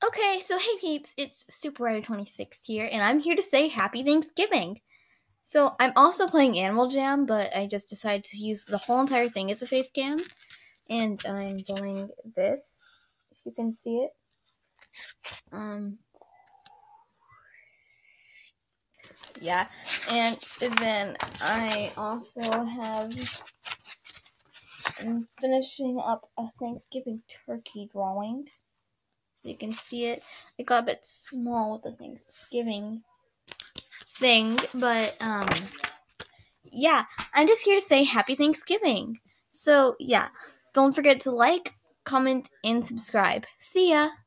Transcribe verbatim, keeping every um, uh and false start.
Okay, so hey peeps, it's Super Rider twenty-six here, and I'm here to say Happy Thanksgiving. So I'm also playing Animal Jam, but I just decided to use the whole entire thing as a face cam, and I'm doing this, if you can see it. Um, yeah, and then I also have, I'm finishing up a Thanksgiving turkey drawing. You can see it. It got a bit small with the Thanksgiving thing, but um yeah, I'm just here to say happy Thanksgiving. So yeah, don't forget to like, comment, and subscribe. See ya!